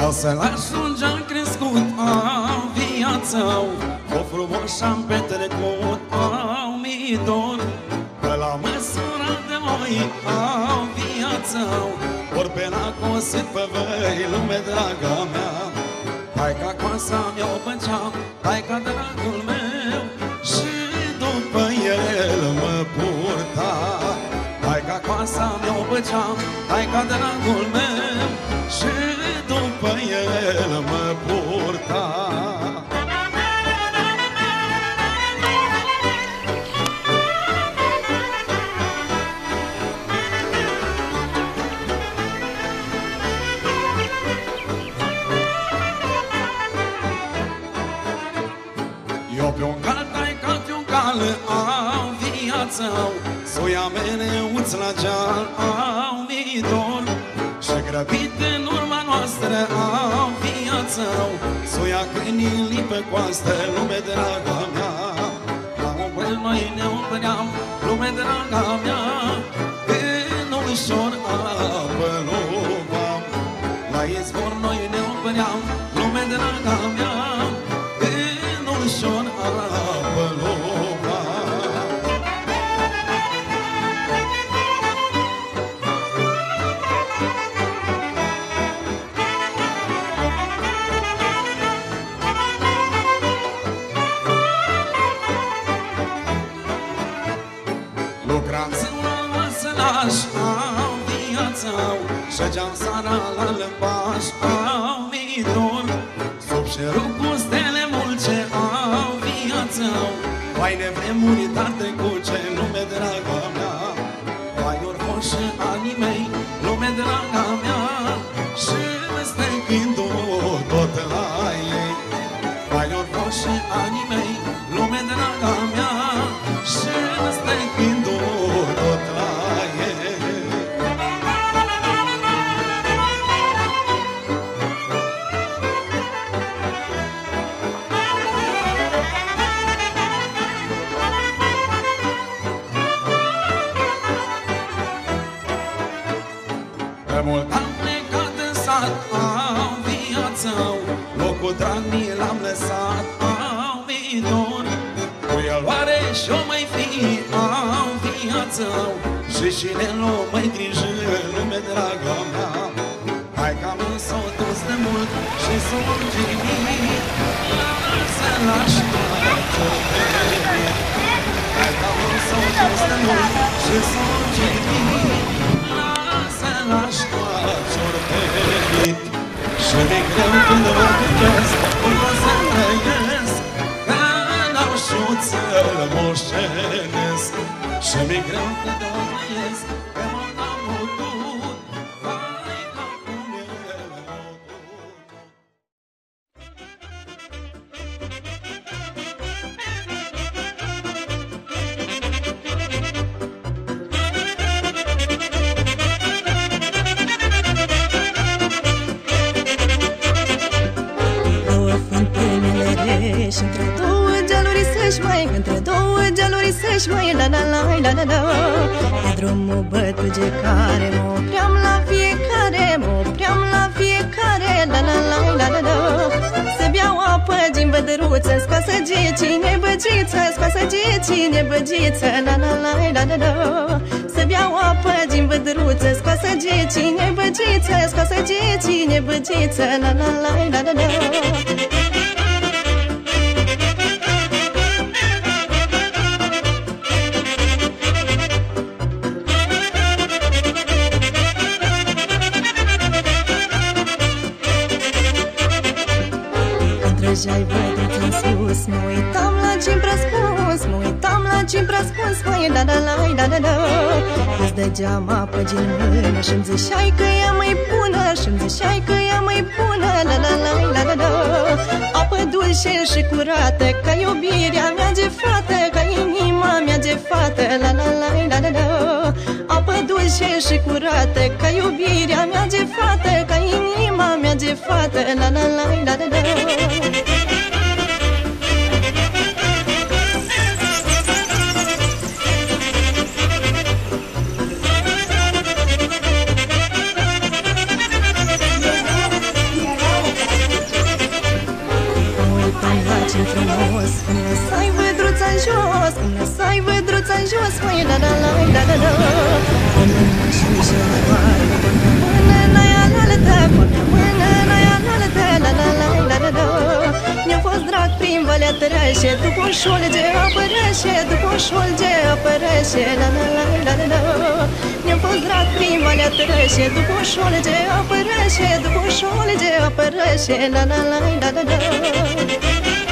Vreau să-l ajung, am crescut, am viață, o frumos și-am petrecut, am mi dor, că la măsura de oi, am viață, ori pe la cosit pe vei, lume draga mea. Taica coasa mi-o băceam, taica dragul meu, și după el mă purta. Taica coasa mi-o băceam, taica dragul meu, și după el mă purta. Eu pe-un cal, taica pe-un cal, am viață, s-o ia mereuț la geal, am mi dor, și grăbit în urma noastră, am viață, s-o ia câinii pe coastă, lume draga mea. La umbră noi ne umbrăam, lume draga mea, în ușor apă luam. La izvor noi ne umbrăam, lume draga mea, în ușor apă luam. Lucram ziua la sălaș, am viață, șăgeam seara la lămbaș, am mi dor, sub șerul cu stele mulce, am viață, vai nevremuri dar trecuce, lume draga mea. Vai ori fost și anii mei, lume draga mea, și stăcându-o tot la ei. Vai ori fost și anii mei, lume draga mea, și stăcându-o tot la ei. De mult am plecat în sat, am viață, locul drag mi l-am lăsat, am mi dor, cu el oare și-o mai fi, am viață, și el-o mai grijă, lume draga mea. Hai că am s-o dus de mult și s-o îngimit, lasă-l așteaptă pe mine. Hai că am s-o dus de mult și s-o îngimit, lasă-l așteaptă pe mine. Și mi-e greu când mă gândesc cum o să trăiesc, că n-am știut să-l moștenesc. Și mi-e greu când mă trăiesc, că m-am putut, vai ca cum el m-a putut. Și între două gealuri să-și mai, între două gealuri să-și mai, la la la la la la. Pe drumul bătuge care mă opream la fiecare, mă opream la fiecare, la la la la la la. Să beau apă din bădăruță, scoasă cine băgiță, scoasă cine băgiță, la la la la la la. Să beau apă din bădăruță, scoasă cine băgiță, scoasă cine băgiță, la la la la la la. Trăgeai văduța în sus, mă uitam la ce-mi prescuns, mă uitam la ce-mi prescuns, măi, da da la da da da. Îți dăgeam apă din mână și-mi ziceai că ea mai bună, și-mi ziceai că ea mai bună, la la la la da da. Apă dulce și curată, ca iubirea mea de fată, ca inima mea de fată, la la la da da da. Apă dulce și curată, ca iubirea mea de fată, ca inima mea de fată, la la la da da da. jos, măi, da da la da da da. Până și joară, până n-aia la lătă, până n-aia la lătă, la la la da da da. Mi-a fost drag prin Valea Tărășe, după un șolge apărășe, după un șolge apărășe, la la la da da da. Mi-a fost drag prin Valea Tărășe, după un șolge apărășe, după un șolge apărășe, la la la da da da.